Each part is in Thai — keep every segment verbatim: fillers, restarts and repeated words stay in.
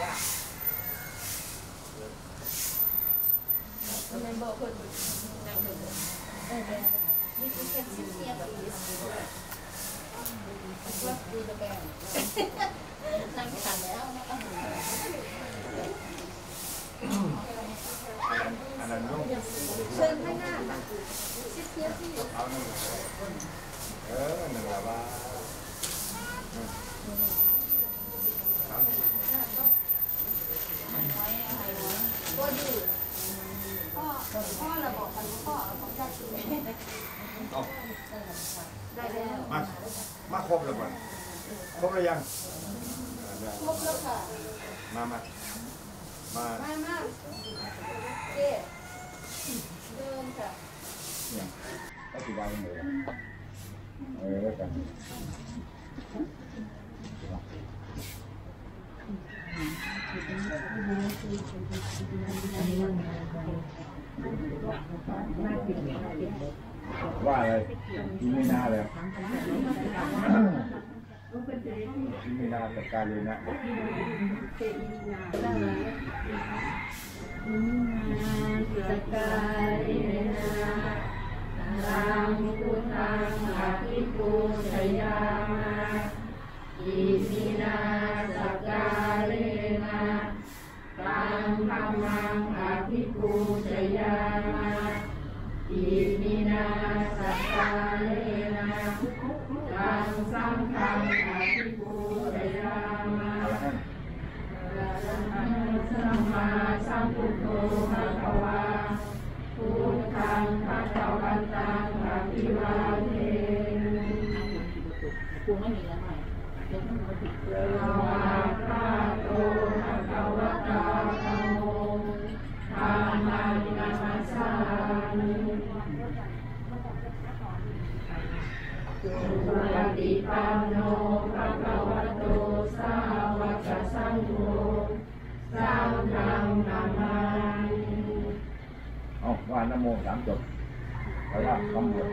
มันบอกคนนั่งเถอะเออนี่คือแค่สิบเสียงอีสว่าดูตะแกรงนั่งขันแล้วนะอันนั้นนุ่มเชิญข้างหน้าสิบเสียงที่เอาหนึ่งเออหนึ่งละบ้าก็ดูพ่อพ่อเราบอกกันพ่อของญาติได้แล้วมามาครบแล้วก่อนครบแล้วยังครบแล้วค่ะมามามามามาเจ๊เดินค่ะเนี่ยก็ติดได้เลยเออแล้วกันว่าอะไรกินไม่น่าเลยกินไม่น่าจัดการเลยนะจัดการเลยนะรังพุทธังอภิปูชยามาอิมินาสักกาเลนะตังธัมมังอภิปูชยามาอิมินาสักกาเลนะตังสังฆังอภิปูชยามาสัมมาสัมพุทโธภะคะวาพุทธังภะคะวันตังอภิวาเทกูไม่มีแล้วไหมเดี๋ยวมันมาติดเชื้อวาคาโตภะคะวะตาธัมโมธัมมังนัมมัสสามิสุปฏิปันโนภะคะวะโตสาวกสังโฆสังฆังนามามิเอาว่านะโมสามจบเพราะว่าคำบวช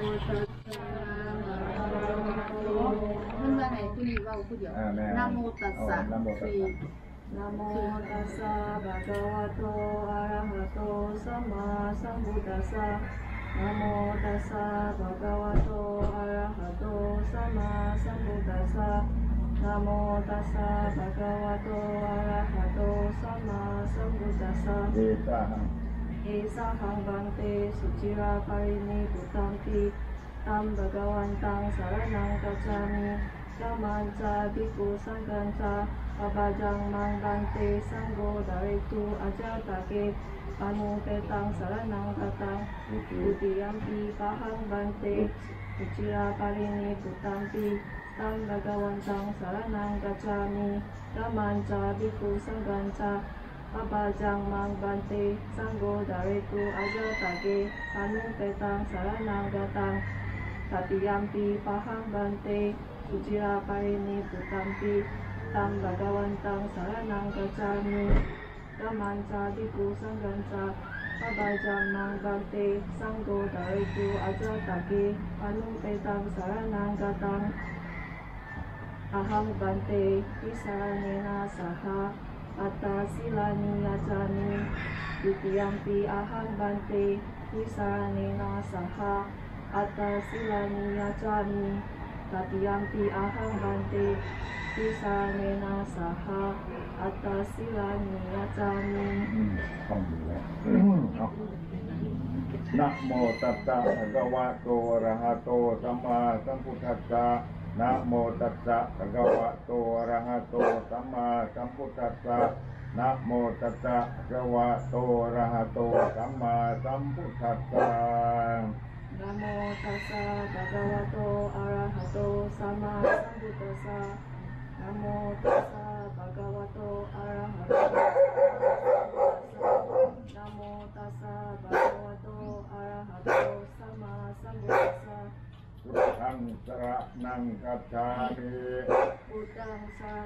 มันมาไหนคุณว่าคุณเดียวนะโมตัสสะสี่นะโมตัสสะภะคะวะโตอะระหะโตสัมมาสัมพุทธัสสะนะโมตัสสะภะคะวะโตอะระหะโตสัมมาสัมพุทธัสสะนะโมตัสสะภะคะวะโตอะระหะโตสัมมาสัมพุทธัสสะเอสาหังเอสาหังบันเตสุจิราภริณิพุตัมปิตัมภะคะวันตังสารนังกัจฉามิธัมมัญจาภิกขุสังฆัญจาปะปะจังมังบันเตสังโฆดาริตุอาจาตะเกปานุเตตังสารนังกัตังอุติยัมปีปะหังบันเตสุจิราภริณิพุตัมปิตัมภะคะวันตังสารนังกัจฉามิธัมมัญจาภิกขุสังฆัญจาปะปะจังมังบันเตสังโฆดาริตุอาจาตะเกปานุเตตังสารนังกัตังตติยัมปีปะหังบันเตสุจิราภริณิพุตัมปิตัมภะคะวันตังสารนังกัจฉามิธัมมัญจาภิกขุสังฆัญจาปะปะจังมังบันเตสังโฆดาริตุอาจาตะเกปานุเตตังสารนังกัตังอะหังบันเตวิสารเนนะสหะอัตตาสิลานิยาจามิดุติยัมปีอะหังบันเตวิสารเนนะสหะอัตตาสิลานิยาจามิตติยัมปีอะหังบันเตวิสารเนนะสหะอัตตาสิลานิยาจามิท่องอยู่แล้วนะโมตัสสะภะคะวะโตอะระหะโตสัมมาสัมพุทธัสสะนะโมตัสสะภะคะวะโตอะระหะโตสัมมาสัมพุทธัสสะนะโมตัสสะภะคะวะโตอะระหะโตสัมมาสัมพุทธัสสะนะโมตัสสะภะคะวะโตอะระหะโตสัมมาสัมพุทธัสสะนะโมตัสสะภะคะวะโตอะระหะโตนะโมตัสสะภะคะวะโตอะระหะโตสัมมาสัมพุทธัสสะพุทธังสรณังกัจฉามิพุทธังสรณังกัจ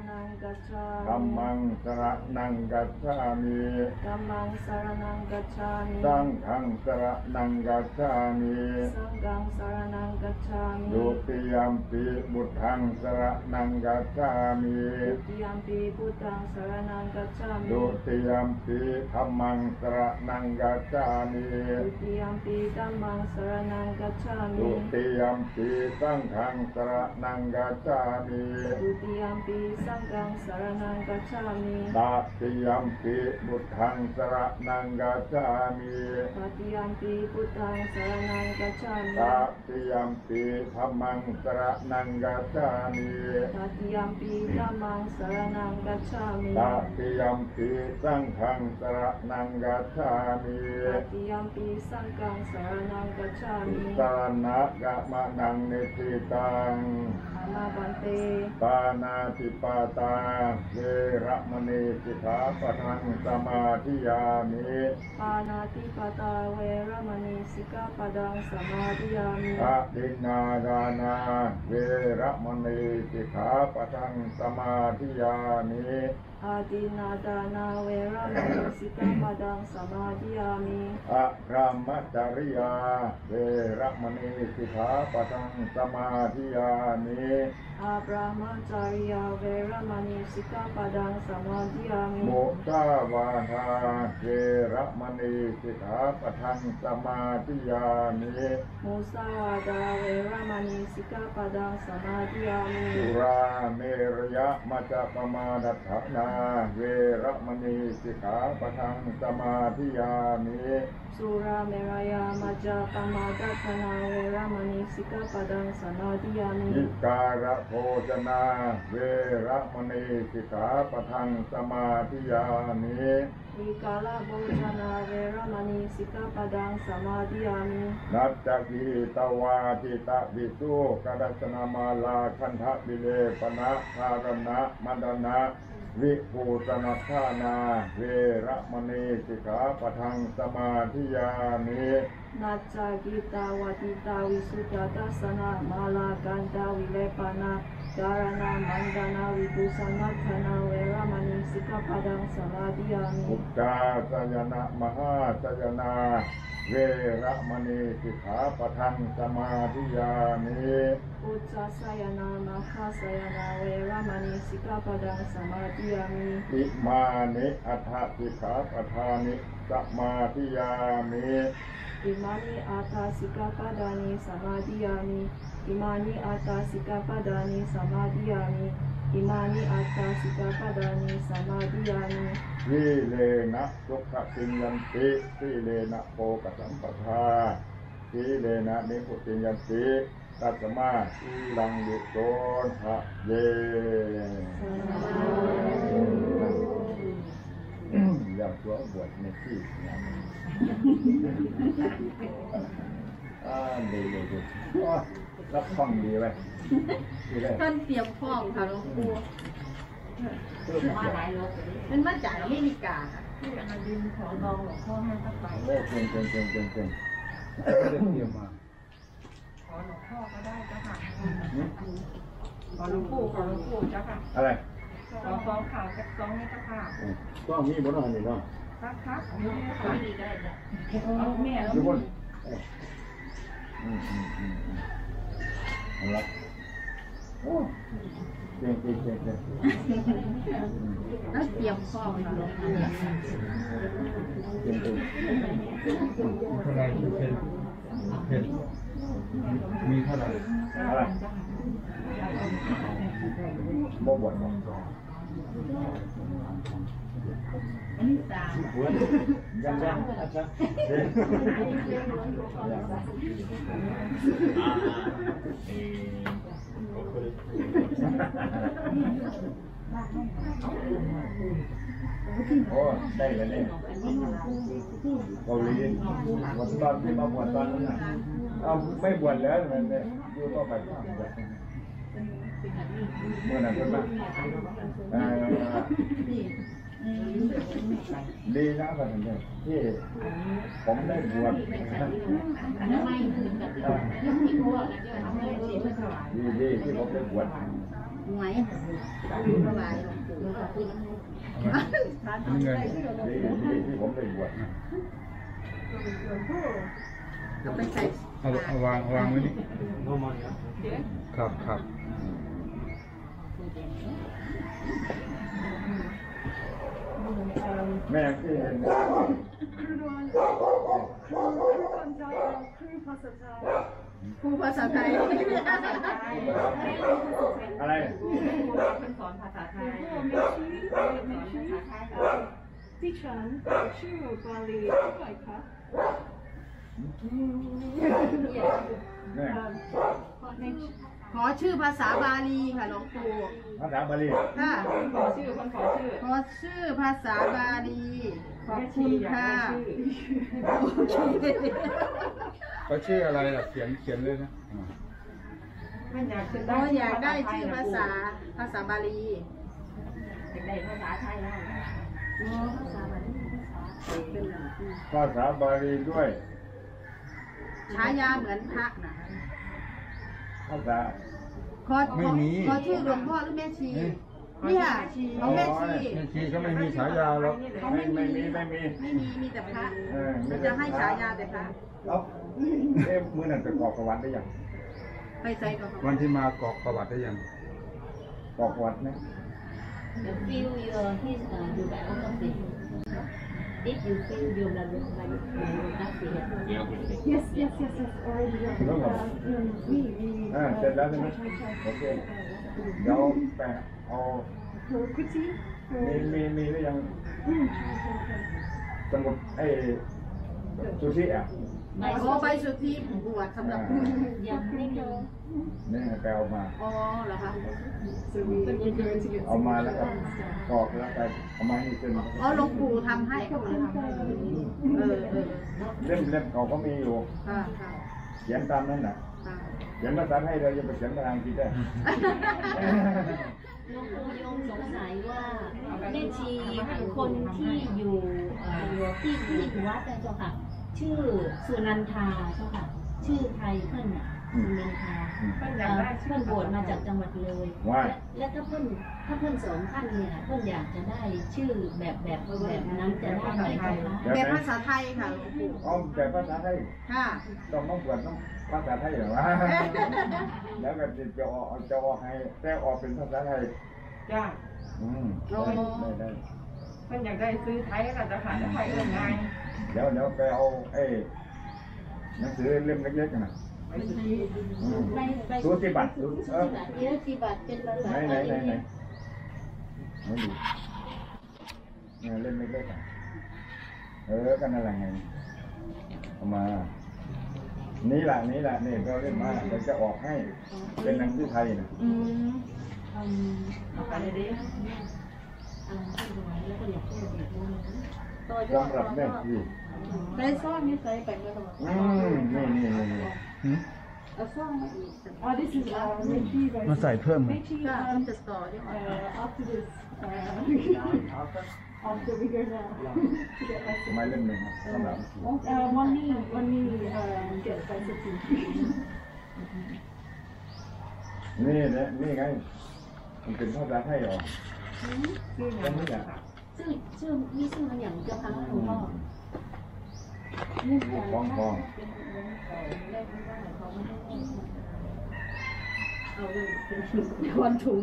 กัจฉาธัมมิมังสรณังกัจฉามิธัมมังสรณังกัจฉามิสังฆังสรณังกัจฉามิสังฆังสรณังกัจฉามิดุติยัมปิบุตถังสรณังกัจฉามิทุติยัมปิพุทธังสรณังกัจฉามิดุติยัมปิธัมมังสรณังกัจฉามิทุติยัมปิธัมมังสรณังกัจฉามิดุติยัมปิสังฆังสรณังกัจฉามิทุติยัมปิสังฆังสรณังกัจฉามิตติยัมปิบุตถังสรณังกัจฉามิตติยัมปิพุทธังสรณังกัจฉามิตติยัมปิธัมมังสรณังกัจฉามิตติยัมปิธัมมังสรณังกัจฉามิตติยัมปิสังฆังสรณังกัจฉามิตติยัมปิสังฆังสรณังกัจฉามิสารณะกะมะนังนิทิตังอามาบันเตปานาติปาตาเวระมณีสิกขาปะทังสมาธิยามิปานาติปตาเวรมณีสิกขาปดังสมาธิยามิอะดินนาดานาเวระมณีสิกขาปะทังสมาธิยามิอาดินาดานาเวรมณีสิกขาปดังสมาธิยามิอะรามจริยาเวระมณีสิกขาปะทังสมาธิยามิอาบรามัจาริยาเวรมณีสิกขาปดังสมาธิยามิมุสาวาทาเวระมณีสิกขาปะทังสมาธิยามิมุสาวาดาเวรมณีสิกขาปดังสมาธิยามิสุราเมรยะมัจจปมาดัฏฐานาเวระมณีสิกขาปะทังสมาธิยามิสุราเมรยามัจจปมาดัฏฐานาเวรมณีสิกขาปดังสมาธิยามิอิการะโภชนาเวระมณีสิกขาปะทังสมาธิยามิวิกาลโภชนาเวรมณีสิกขาปดังสมาธิยามินัจจกีตวาทิตะวิสุกดัสนามาลาคันทะวิเลปนะคารณะมัดนะวิภูตนาทานาเวระมณีสิกขาปะทังสมาธิยามินัจจกิตาวติตาวิสุทธาตัสสนามาลากันตาวิเลปนาการณามันดานาวิปุสนัทนาเวรมณีสิกขาปดังสมาธิยามิอุจจาสยนะมหาสยนาเวระมณีสิกขาปะทังสมาธิยามิอุจจาสยนามหาสยนาเวรมณีสิกขาปดังสมาธิยามิอิมานิอัฏฐสิกขาปทานิสมาธิยามิอิมานิอาตาสิกขาปดานิสมาธิยามิอิมานิอาตาสิกขาปดานิสมาธิยามิอิมานิอาตาสิกขาปดานิสมาธิยามิวิเลนะสุขสิยันติวิเลนะโภกสัมปทาวิเลนะนิพุติยันติตัสมาอีลังยุโตทะเยอยากตัวบวชในที่นะอ่าดีเลยดีอ๋อรับฟังดีไหมดีเลยท่านเตรียมพร้อมค่ะหลวงปู่เพิ่มมามันมาจากอเมริกาค่ะมาดินขอลองหลวงพ่อให้สักใบโอ้เก่งเก่งเก่งเก่งเก่งเตรียมมาขอหลวงพ่อก็ได้จ้ะค่ะขอหลวงปู่ขอหลวงปู่จ้ะค่ะอะไรขอซองข่าวจากซองนี้จ้ะค่ะก็มีบนอะไรนี่เนาะครับครับนี่ค่ะเอาแม่แล้วทุกคนอืมอืมอืมอืมเอาละโอ้เก่งเก่งเก่งเก่งแล้วเตรียมพร้อมค่ะหลวงปู่เก่งเก่งเท่าไหรเพนเพนมีเท่าไหรอะไรบ่บวชบ่อันนี้สามบวชยังยังอาจารย์เด็กโอ้ได้เลยเนี่ยเกาหลีวันตอนที่มาบวชตอนนั้นน่ะเอาไม่บวชแล้วมันเนี่ยอยู่ต่อไปก็บวชเมื่อนั้นเป็นมาเอ่อดีนะท่านเนี่ยที่ผมได้บวชดีดีที่ผมได้บวชหวยถวายหลวงปู่ขอบคุณนี่เงินที่ที่ที่ผมได้บวชเอาไปใส่เอาเอาวางวางไว้นี่ครับครับแม่ที่เห็นครูภาษาไทยอะไรเป็นสอนภาษาไทยดิฉันชื่อบาลีเท่าไหร่คะแม่ขอชื่อภาษาบาลีค่ะหลวงปู่ภาษาบาลีค่ะขอชื่อคนขอชื่อขอชื่อภาษาบาลีขอบคุณค่ะโอเคเขาชื่ออะไรล่ะเขียนเขียนเลยนะไม่อยากจะเราอยากได้ชื่อภาษาภาษาบาลีได้ภาษาไทยแล้วภาษาบาลีเป็นหลังภาษาบาลีด้วยฉายาเหมือนพระนะภาษาขอขอขอชื่อหลวงพ่อหรือแม่ชีนี่ค่ะเขาแม่ชีแม่ชีก็ไม่มีฉายาหรอกเขาไม่ไม่ไม่มีมีไม่มีไม่มีมีแต่พระเออไม่มันจะให้ฉายาแต่พระแล้วเอ๊ะมือนั่นไปกรอกประวัติได้ยังไปใส่กับเขาวันที่มากรอกประวัติได้ยังกรอกประวัติไหม You fill your his uh, your biography. Did you fill your biography? Yes yes yes yes already แล้วเหรออ่าเสร็จแล้วใช่ไหมโอเคเดี๋ยวแปะเอา Pretty มีมีมีหรือยังสมุดไอ้ซูชิอ่ะขอใบสุทธิบวชสำหรับผู้ยังไม่มีนี่ไปเอามาอ๋อเหรอคะ So we we're going to get เอามาแล้วก็กรอกแล้วก็เอามาให้เซ็นอ๋อหลวงปู่ทำให้เขาเลยทำให้เออเออเล่มเล่มเขาก็มีอยู่ค่ะค่ะเขียนตามนั้นน่ะค่ะเขียนภาษาไทยเราจะไปเขียนภาษาอังกฤษได้หลวงปู่โยมสงสัยว่าแม่ชีคนที่อยู่เอ่อที่ที่วัดนะเจ้าค่ะ ชื่อสุนันทาเจ้าค่ะ ชื่อไทยเพื่อนน่ะสุนันทาเพื่อนอเอ่ยากอได้เพื่อนบวชมาจากจังหวัดเลยว่าและถ้าเพื่อนถ้าเพื่อนสองท่านเนี่ยเพื่อนอยากจะได้ชื่อแบบแบบแบบนั้นจะได้ไหมเจ้าคะเดี๋ยวแบบนะภาษาไทยค่ะหลวงปู่เอาแต่ภาษาไทยค่ะต้องต้องบวชต้องภาษาไทยเหรอวะ แล้วก็จะจะออกจะออกให้แต่ออกเป็นภาษาไทยจ้าอืมได้ได้ได้เพื่อนอยากได้ซื้อไทยก็จะหาไทยยังไงเดี๋ยวเดี๋ยวไปเอาไอ้หนังสือเล่มเล็กๆนะไปสุที่อืมไปไปสูติบัตรสูติเออเดี๋ยวสิบัตรเป็นภาษาไหนไทไหนยไหนไหนไม่ดูเนี่ยเล่มเล็กๆอ่ะเออกันนั่นแหละไงเอามา นี่แหละนี่แหละนี่เราเล่นมาเดี๋ยวจะออกให้เป็นหนังสือไทยนะอืมเอาไปเลยดิอ่าแล้วก็อยากให้เด็กรู้นะต่อยอดสำหรับแม่ที่ใส่ซ่อนนี่ใส่ไปเมื่อไหร่อืมนี่นี่นี่นี่หืมเอาซ่อนมาอีก Oh this is uh Mechi มาใส่เพิ่มไหม Mechi ก็ um มันจะต่อด้วย uh after this uh after we go down to get my ไม้เล่มหนึ่งครับสำหรับ uh one knee one knee um get by city นี่เนี่ยนี่ไงมันเป็นภาษาไทยเหรอซื้อหนัยังงไม่อยากชื่อชื่อมีชื่อมันอย่างเจ้าค่ะหลวงพ่อคล้องคล้องเอาเป็นวันถุง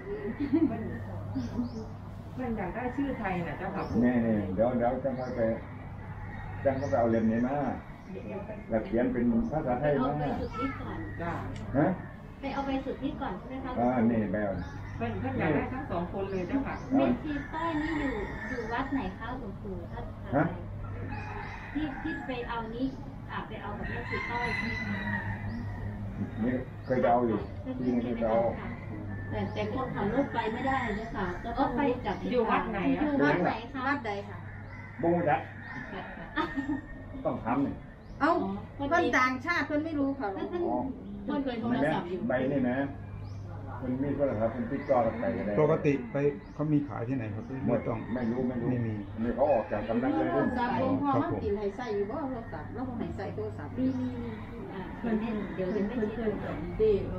เพื่อนอยากได้ชื่อไทยนะเจ้าค่ะนี่นี่เดี๋ยวเดี๋ยวจังเขาไปจังเขาไปเอาเล่มนี้มาแล้วเขียนเป็นภาษาไทยเอามาไปสุดที่ก่อนจ้าฮะไปเอาไปสุดที่ก่อนใช่ไหมคะอ่านี่แบบเพื่อนเพื่อนอยากได้ทั้งสองคนเลยเจ้าค่ะเมชีต้อยนี่อยู่อยู่วัดไหนคะหลวงปู่ท่านอะไรที่ที่ไปเอานี้อ่ะไปเอากับแม่ชีต้อยใช่ไหมคะนี่เคยจะเอาอยู่ที่นี่เคยจะเอาแต่แต่คนขับรถไปไม่ได้เจ้าค่ะก็ต้องไปจับอยู่วัดไหนออ่ะยู่วัดไหนคะวัดใดค่ะบุ้งจักต้องทำนี่เอ้าคนต่างชาติเพิ่นไม่รู้ค่ะหลวงปู่อ๋อคนเคยโทรนี่นะศัพท์อยู่ใบนี่นะมันมีโทรศัพท์มันติดต่อกันไปก็ได้ปกติไปเขามีขายที่ไหนครับไม่ไม่ต้ต้ออง งไม่รู้ไม่รู้ไม่มีนี่เขาออกจากกำนันเลยโทรศัพท์หลวงพ่อมันกินให้ใส่อยู่บ่โทรศัพท์แล้วบ่ให้ใส่โทรศัพท์มีมีอ่าเพื่อนเดี๋ยวเห็นไม่เพิ่นใช่เพิ่นเด้เออ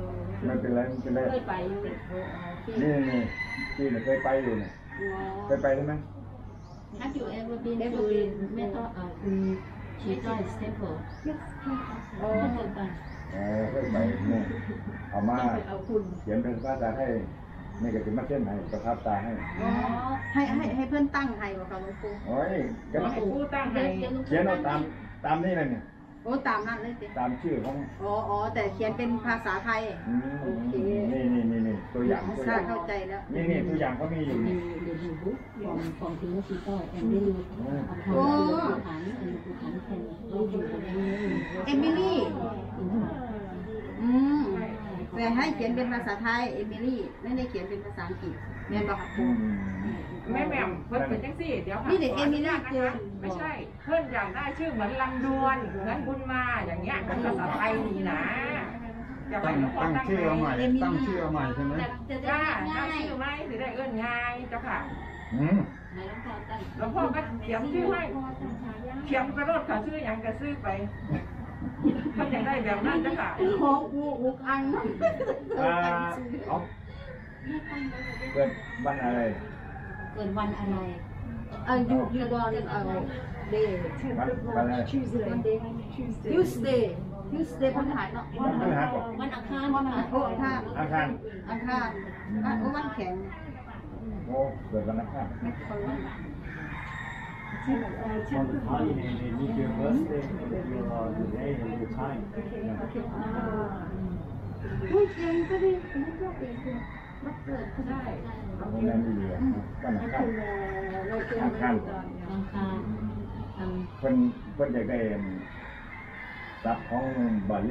ไม่เป็นไรไม่เป็นไรเคยไปอยู่นี่นี่ที่เคยไปอยู่เนี่ยเคยไปใช่ไหม Have you ever been to Method uh Jesus Temple โอ้เคยไปเออเคยไปนี่เอามาเอาคุณเขียนเป็นภาษาไทยนี่ก็จะมาเช่นให้ประทับตาให้อ๋อให้ให้ให้เพื่อนตั้งให้บ่ค่ะหลวงปู่โอ้ยก็ผู้ตั้งให้เขียนเอาตามตามนี่เลยเนี่ยโอ้ตามนั้นเลยสิตามชื่อของอ๋ออ๋อแต่เขียนเป็นภาษาไทยอืมนี่นี่นี่นี่ตัวอย่างตัวอค่ะย่างเข้าใจแล้วนี่นี่ตัวอย่างเขามีอยู่นี่ The new book from from Philosopher and then you upon the Quran and the Quran can read you the เอมิลี่ in Thai อืมแต่ให้เขียนเป็นภาษาไทยเอมิลี่ไม่ได้เขียนเป็นภาษาอังกฤษแม่นบ่ค่ะอืปู่มแม่แหม่มเพิ่นเป็นจังซี่เดี๋ยวค่ะนี่เด็กเอมิลี่เจอไม่ใช่เพิ่นอยากได้ชื่อเหมือนลำดวนเหมือนบุญมาอย่างเงี้ยเป็นภาษาไทยนี่นะจะไปตั้งกับพ่อตั้งตั้งชื่อเอาใหม่ให้ตั้งชื่อเอาใหม่ใช่ไหมจะได้จ้าง่าได้ยชื่อไหมสิได้เอื้อนง่ายเจ้าค่ะอืมไหนหลวงพ่อตั้งหลวงพ่อก็เขียนชื่อให้เขียนไปรถค่ะชื่อหยังก็ซื้อไปเพิ่นอยากได้แบบนั้นเจ้าค่ะของอูอุกอังอ่าเอาเกิดวันอะไรเกิดวันอะไรอายุยูดอนเอ่อเดย์วันวันอะไรวันเดย์ Tuesday Tuesday พันหายเนาะวันพฤหัสบอกวันอังคารวันค่ะโอ้อังคารอังคารอังคารอ่ะโอ้วันแข็งโอ้เกิดวันอังคาร On the time and they need your birthday, your the day and your time. อุ้ยเก่งก็ดีวันเกิดคุณได้โรงแรมดีเลยวันอังคารอังคารอังคารอังเพิ่นเพิ่นอยากได้ซับของบาลี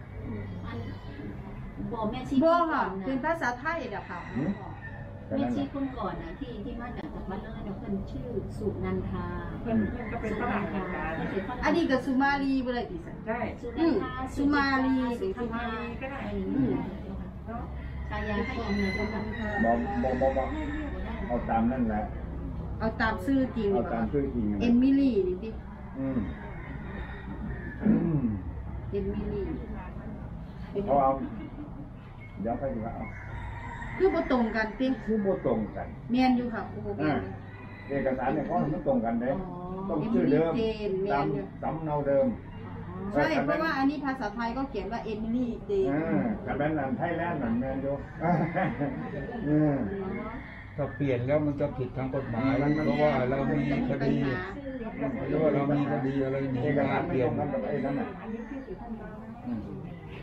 บอกแม่ชีบัวก่ค่ะอนเป็นนะภาษาไทยเด้อค่ะหืมก็แม่นั่นชีแหละคนก่อนนะที่ที่มาจากจังหวัดเลยนะเพิ่นชื่อสุนันทาเพิ่นเพิ่นก็เป็นฝรั่งเหมือนกันอันนี้ก็สุมาลีบ่ได้ดิสันใช่สุนันทาสุมาลีสุธรรมาก็ได้อืมชายาให้อีกหนึ่งนะคะบ่บ่บ่บ่เอาตามนั่นแหละเอาตามชื่อจริงเอาดีกตาว่ามชื่อจริงเอมิลี่นี่ติอืมอืมเอมิลี่เขาเอาเดี๋ยวไปดูว่าเอาคือบ่ตรงกันติคือบ่ตรงกันแม่นอยู่ค่ะโอ้โหแม่อ่านอยู่เอกสารเนี่ยเขาให้มันตรงกันเด้อ๋อต้องชื่อเดิมเอมิลี่เจนแม่ตามนอยู่สำเนาเดิมใช่เพราะว่าอันนี้ภาษาไทยก็เขียนว่าเอมิลี่เจนอ่ากับแม่นอันไทยแลนด์นั่นแม่นอยู่อืมถ้าเปลี่ยนแล้วมันจะผิดทางกฎหมายเพราะว่าเรามีคดีเพราะว่าเรามีคดีอะไรหนีเอกมาสารเปที่ลี่ยตนรงกันกับไอ้นั่นน่ะอืม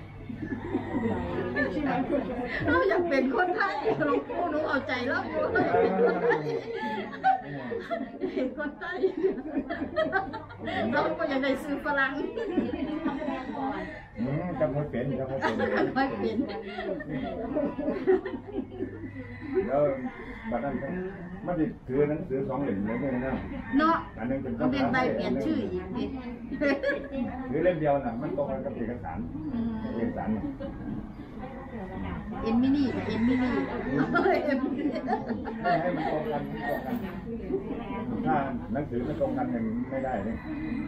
เราอยากเป็นคนไทยหลวงปู่หนูเอาใจแล้วอยู่เป็นคนไทยเราก็อยากได้ซื้อฝรั่งอืมจำไม่เป็นจำไม่เป็นไม่เป็นแล้วบัดนั้นมันจะถือหนังสือสองเล่มเลยนะเนาะอันนึงเป็นก็เป็นใบเปลี่ยนชื่ออีกดิหรือเล่มเดียวน่ะมันตรงกันกับเอกสารเอกสารน่ะเอ็มมินี่เอ็มมินี่เอ็มมินี่ไม่ให้มันตรงกันตรงกันถ้าหนังสือไม่ตรงกันเนี่ยไม่ได้เลย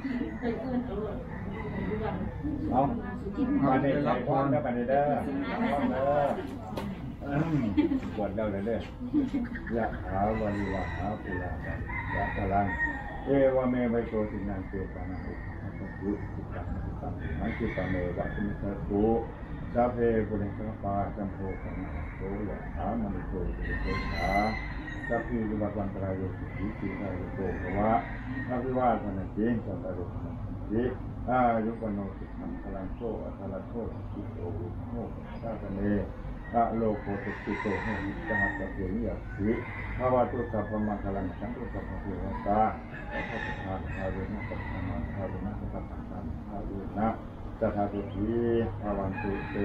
เอาไปในรับพรแล้วไปในเด้อเด้อปวดเราเลยเด้อยะหาวาริวะหาปุรายะตะลังเอวเมไวโตสินังเตปานังอุปาตุสิตังสิตังหังคิปะเมวะสมิทะตุสาเพปุเรสปาจัมโพปะนะโตยะหามณิโตติโตสาสัพพิวิวัตวันตรายโยสุขีติรายโตภวะพระวิวาทนาจิสันตโรนะจิอายุปโนสุขังพลังโสอัตละโสสุโตวิโมสาสเนอะโลโกตุติโตโหวิสหัสสะเพียสิภาวะตุสัพพมังคลังสังตุสัพพะเทวตาสัพพะทานภาเวนะสัพพะมาภาเวนะสัพพะทานภาเวนะสัทธาตุทีภาวันตุเต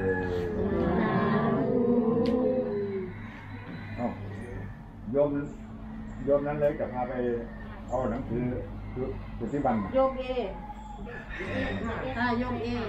เอ้าโยมโยมนั้นเลยจะพาไปเอาหนังสือปฏิบัติโยมเออ่าโยมเอ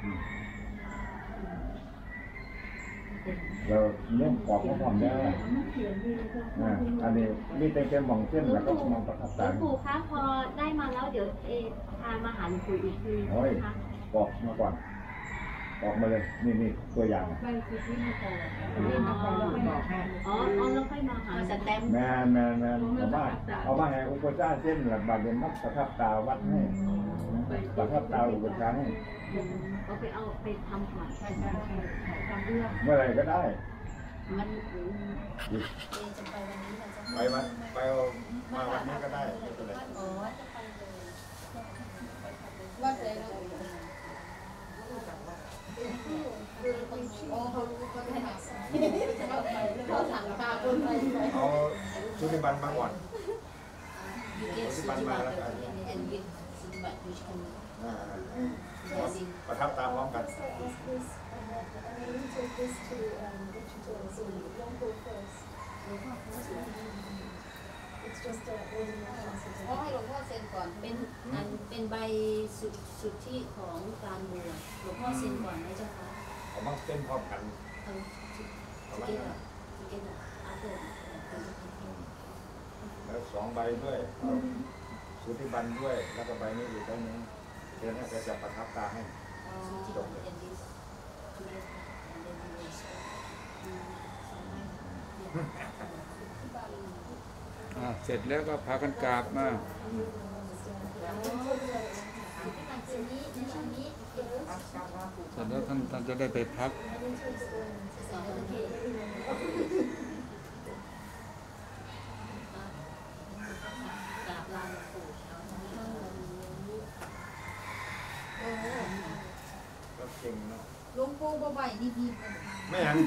เราเนื่องกรอบของผมได้อ่าอันนี้มีแต่แค่มองเส้นแล้วก็มองประทับหลตาวงปู่คะพอได้มาแล้วเดี๋ยวเอพามาหาหลวงปู่อีกทีโอ้ยนะคะกรอบมาก่อนออกมาเลยนี่นี่ตัวอย่างอ๋ออ๋อแล้วค่อยมาหาสแตมป์แมนแมนแมนเอามาเอามาให้อุปชาเส้นหลักบาทเป็นมัดประทับตาวัดให้ประทับตาอุปชาให้เอาไปเอาไปทำก่อนใช่ใช่ใช่ทำเรื่องเมื่อไหร่ก็ได้มันจะไปวันนี้เราจะไปมาไปเอามาวันนี้ก็ได้ไม่เป็นไรอ๋อว่าใจเราอ๋อเขารู้เขาได้หาเขาสั่งพาคนไปเอาชุติบันมาก่อน you get ชุติบันมาแล้วกัน and get but which can อ่าประทับตาพร้อมกันเขาให้หลวงพ่อเซ็นก่อนเป็นอันเป็นใบสุดสุดที่ของการบวชหลวงพ่อเซ็นก่อนไหมเจ้าคะเอามาเต้นพร้อมกันเอาเอาเกมาตเกตอาเตอร์แล้วสองใบด้วยเอาชุติบันด้วย แล้วก็ใบนี้อีกใบนึงเดี๋ยวนี้ก็จะประทับตาให้สุจิตเอ็นดิสทูเดย์แอนด์เดนดิสอ่าเสร็จแล้วก็พากันกราบมาเสร็จแล้วท่านท่านจะได้ไปพักก็เก่งเนาะหลวงปู่บ่ใบดีดีไม่หัน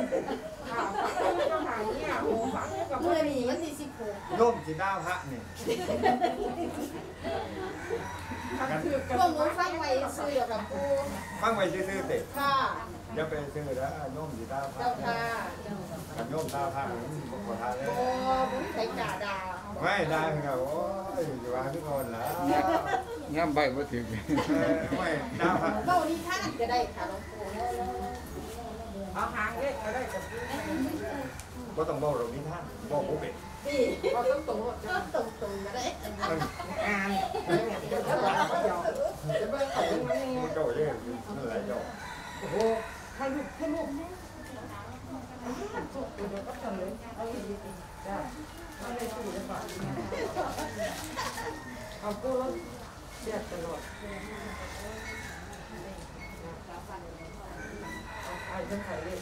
เมื่อนี้วันที่สิบหกร่มสีดาวพระนี่กันพวกหนูฟังไว้ซื้อเดี๋ยวกับปู่ฟังไว้ซื่อๆเตะค่ะอย่าไปซื้อแล้วร่มสีดาวพระเจ้าค่ะกันร่มดาวพระนี่บ่ขอทานเลยโอ้บุญใส่จ่าดาไม่ได้ครับโอ้ยอยู่ว่าทุกคนแล้วย่ำใบมาถึงเออไม่ดาวพระเบ้านี้ท่านก็ได้ค่ะหลวงปู่เอาหางเล็กก็ได้กับก็ต้องบอกเรานิทานบอกผมเป็นพี่เราต้องตรงก็ตรงตรงก็ได้งานเดี๋ยวจะบอกเดี๋ยวจะเบิ่งเอาเบิ่งมันนี่มันโจ้เยอะนั่นแหละโจ้โอ้โหให้ลูกให้ลูกเดี๋ยวก็ทำเลยเอาดีๆจ้าเอาเลยสู้ได้ป่ะเอากู้รถเสียตลอดเอาไปใส่เลย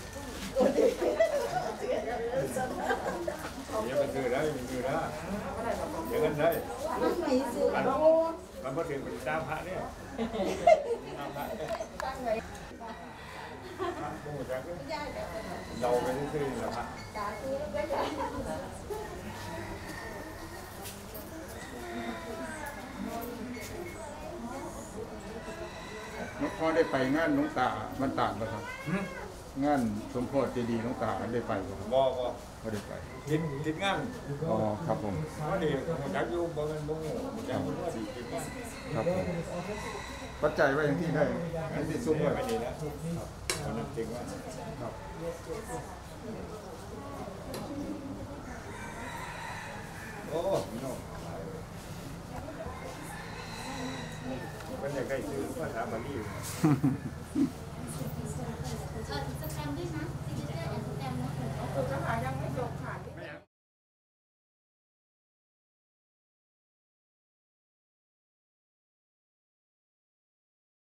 อย่าไปซื้อแล้วอย่าไปซื้อแล้วอย่างนั้นได้มันไม่ซื้อกันโอ้มันมาถึงเป็นดาวพระเนี่ยดาวพระเนี่ยตั้งไว้พระผู้จักย่าแต่เราไปซื้อแล้วพระตาซื้อได้ใหญ่หลวงพ่อได้ไปงานหลวงตามันตาดไหมครับ งานสมโพธิเจดีย์หลวงตาได้ไปไหมครับบ่บ่เขาได้ไปติดติดงานอ๋อครับผมเพราะนี่จักอยู่บ่แม่นบ่ฮู้จักว่าสิติดงานครับผมปัจจัยไว้อย่างที่ได้อันที่ซุ้มไม่ไว้ดีแล้ววันนั้นจริงว่าครับโอ้พี่น้องมันอยากได้ซื้อภาษาบาลี